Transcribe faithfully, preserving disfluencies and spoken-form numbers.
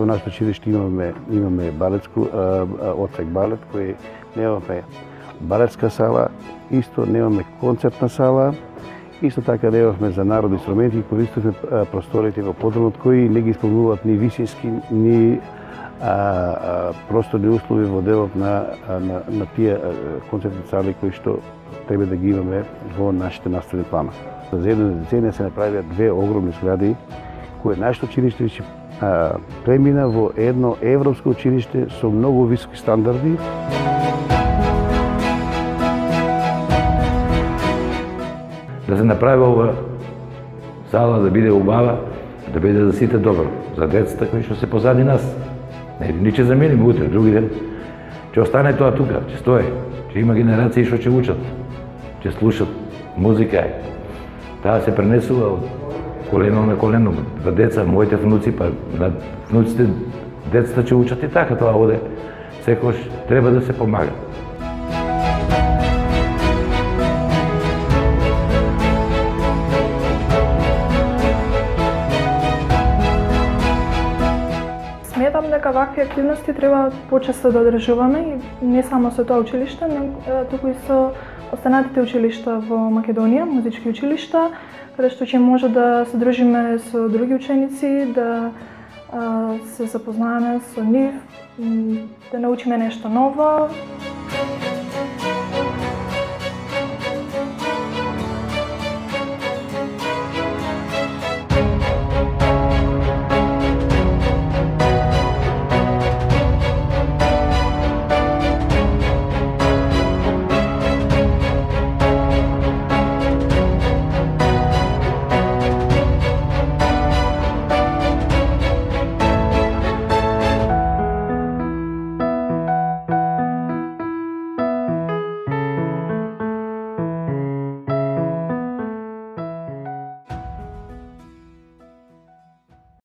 нашето училиште имаме, имаме балетско, отсек балет, кој немаме балетска сала, исто немаме концертна сала, исто така немавме за народни инструменти, користивме просториите во подромот кои не ги исполнуваат ни висински, ни а, а, просторни услови во делот на, на, на тие концертни сали кои што треба да ги имаме во нашите наставни плана. За една деценија се направија две огромни згради, кои нашето училиште веќе премина во едно европско училиште со многу високи стандарди. Да се направи ова сала да биде убава, да биде за сите добро, за децата кои што се позади нас. Не, ни ќе замениме утре, други ден. Ќе остане тоа тука, ќе стое, ќе има генерации што ќе учат, ќе слушат музика. Таа се пренесува од колено на колено, за деца, моите внуци, па на внуците, децата ќе учат и така, тоа оде. Секојаш треба да се помага. Сметам дека вакви активности треба почесто да одржуваме и не само со тоа училиште, туку и со останатите училишта во Македонија, музички училишта, каде што ќе може да се дружиме со други ученици, да а, се запознаеме со нив, да научиме нешто ново.